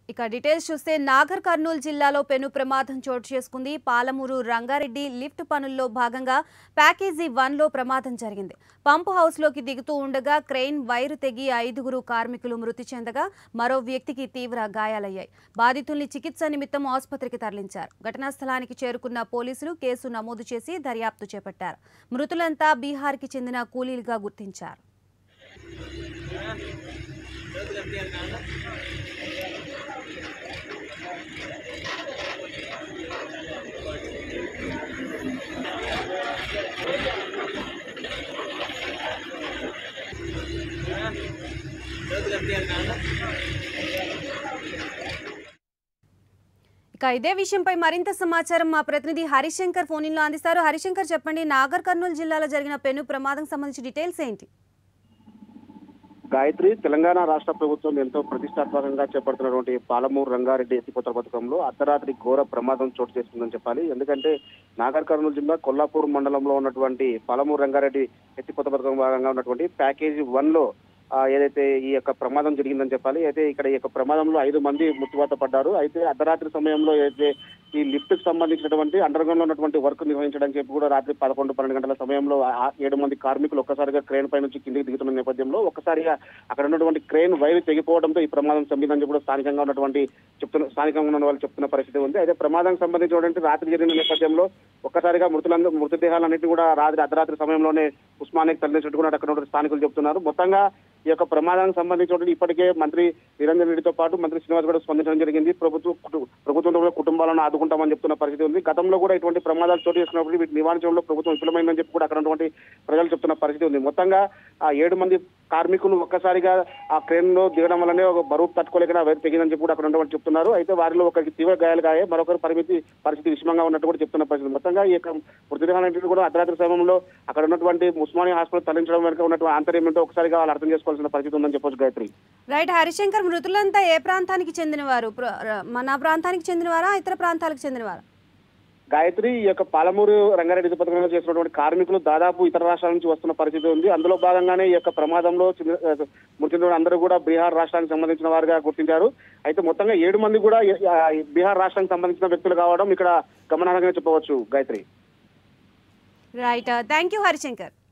ఇక డీటెయిల్స్ చూస్తే నాగర్ కర్నూలు జిల్లాలో పెను ప్రమాదం చోటు చేసుకుంది. పాలమూరు రంగారెడ్డి లిఫ్ట్ పనుల్లో భాగంగా ప్యాకేజీ 1లో ప్రమాదం జరిగింది. పంప్ హౌస్లోకి దిగుతూ ఉండగా క్రెయిన్ వైరు తెగి 5గురు కార్మికులు మృతి చెందగా మరో వ్యక్తికి తీవ్ర గాయాలయ్యాయి. బాధితుల్ని చికిత్స నిమిత్తం ఆసుపత్రికి తరలించారు. ఘటనా స్థలానికి చేరుకున్న పోలీసులు కేసు నమోదు చేసి దర్యాప్తు చేపట్టారు. మృతులంతా బీహార్కి చెందిన కూలీలుగా గుర్తించారు. ఇక ఇదే విషయంపై మరింత సమాచారం మా ప్రతినిధి హరిశంకర్ ఫోన్ ఇన్లో అందిస్తారు. హరిశంకర్, చెప్పండి, నాగర్ కర్నూలు జిల్లాలో జరిగిన పెను ప్రమాదం సంబంధించి డీటెయిల్స్ ఏంటి? గాయత్రి, తెలంగాణ రాష్ట్ర ప్రభుత్వం ఎంతో ప్రతిష్టాత్మకంగా చేపడుతున్నటువంటి పాలమూరు రంగారెడ్డి ఎత్తిపోతల పథకంలో అర్ధరాత్రి ఘోర ప్రమాదం చోటు చేసుకుందని చెప్పాలి. ఎందుకంటే నాగర్ కర్నూలు జిల్లా కొల్లాపూర్ మండలంలో ఉన్నటువంటి పాలమూరు రంగారెడ్డి ఎత్తిపోతల పథకం భాగంగా ఉన్నటువంటి ప్యాకేజీ 1లో ఏదైతే ఈ యొక్క ప్రమాదం జరిగిందని చెప్పాలి. అయితే ఇక్కడ ఈ యొక్క ప్రమాదంలో 5 మంది మృత్యువాత పడ్డారు. అయితే అర్ధరాత్రి సమయంలో అయితే ఈ లిఫ్ట్ కు సంబంధించినటువంటి అండర్ గ్రౌండ్ లో ఉన్నటువంటి వర్క్ నిర్వహించడానికి చెప్పి కూడా రాత్రి 11-12 గంటల సమయంలో 7 మంది కార్మికులు ఒక్కసారిగా క్రేన్ పై నుంచి కిందికి దిగుతున్న నేపథ్యంలో ఒక్కసారిగా అక్కడ ఉన్నటువంటి క్రేన్ వైరు తెగిపోవడంతో ఈ ప్రమాదం సంబంధించి కూడా స్థానికంగా ఉన్న వాళ్ళు చెప్తున్న పరిస్థితి ఉంది. అయితే ప్రమాదానికి సంబంధించినటువంటి రాత్రి జరిగిన నేపథ్యంలో ఒక్కసారిగా మృతదేహాలన్నింటినీ కూడా అర్ధరాత్రి సమయంలోనే ఉస్మానియాకి తరలించినట్టు కూడా అక్కడ ఉన్న స్థానికులు చెప్తున్నారు. మొత్తంగా ఈ యొక్క ప్రమాదానికి సంబంధించి ఇప్పటికే మంత్రి నిరంజన్ రెడ్డితో పాటు మంత్రి శ్రీనివాస్ కూడా స్పందించడం జరిగింది. ప్రభుత్వంతో కూడా కుటుంబాలను ఆదుకుంటామని చెప్తున్న పరిస్థితి ఉంది. గతంలో కూడా ఇటువంటి ప్రమాదాలు చోటు చేసుకున్నప్పుడు వీటి నివారించడంలో ప్రభుత్వం విఫలమైందని చెప్పి కూడా అక్కడ ఉన్నటువంటి ప్రజలు చెప్తున్న పరిస్థితి ఉంది. మొత్తంగా ఆ 7 మంది కార్మికులు ఒక్కసారిగా ఆ క్రేన్ లో దిగడం వల్లనే ఒక బరువు తట్టుకోలేక వైరు తెగిందని చెప్పి కూడా అక్కడ ఉన్నటువంటి చెప్తున్నారు. అయితే వారిలో ఒకరికి తీవ్ర గాయాలుగాయే, మరొకరు పరిస్థితి విషమంగా ఉన్నట్టు కూడా చెప్తున్న పరిస్థితి. మొత్తంగా ఈ యొక్క మృతదేహాలన్నింటినీ కూడా అర్ధరాత్రి సమయంలో అక్కడ ఉన్నటువంటి ఉస్మానియా హాస్పిటల్ తరలించడం వెనుక ఉన్నటువంటి ఆంతర్యం ఏంటో ఒకసారిగా వాళ్ళు అర్థం చేసుకోవాల్సిన పరిస్థితి ఉందని చెప్పొచ్చు. గాయత్రి, రైట్. హరిశంకర్, మృతులంతా ఏ ప్రాంతానికి చెందినవారు? మన ప్రాంతానికి చెందినవారా, ఇతర ప్రాంతాలకు చెందినవారా? గాయత్రి, ఈ యొక్క పాలమూరు రంగారెడ్డి పథకంలో చేసినటువంటి కార్మికులు దాదాపు ఇతర రాష్ట్రాల నుంచి వస్తున్న పరిస్థితి ఉంది. అందులో భాగంగానే ఈ యొక్క ప్రమాదంలో మృతి చెందిన అందరూ కూడా బీహార్ రాష్ట్రానికి సంబంధించిన వారుగా గుర్తించారు. అయితే మొత్తంగా 7 మంది కూడా బీహార్ రాష్ట్రానికి సంబంధించిన వ్యక్తులు కావడం ఇక్కడ గమనార్హంగా చెప్పవచ్చు. Gayatri, right. Thank you Harishankar.